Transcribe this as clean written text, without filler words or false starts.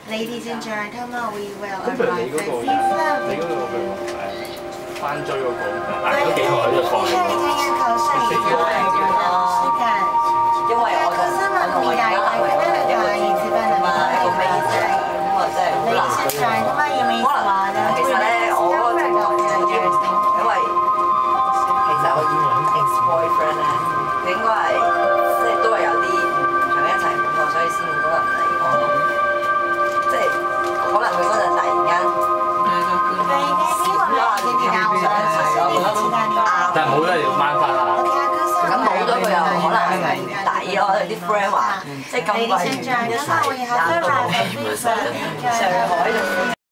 Ladies and gentlemen, we will 咁譬如你 arrive 嗰 at 個， Fifth 你嗰個譬如話翻追嗰個，捱咗幾耐就放棄咗？ 因為我同我而家男朋友係一個尾仔，咁啊真係好難。其實咧，我嗰個情況係因為其實我 ex-boyfriend 咧，佢應該係即係都係有啲同佢一齊唔錯，所以先會嗰日唔理我。即係可能佢嗰陣突然間但係冇得要掹翻啦。 咁冇咗佢又可能係抵咯，有啲 friend 話即係咁貴，一齊廿度上海就。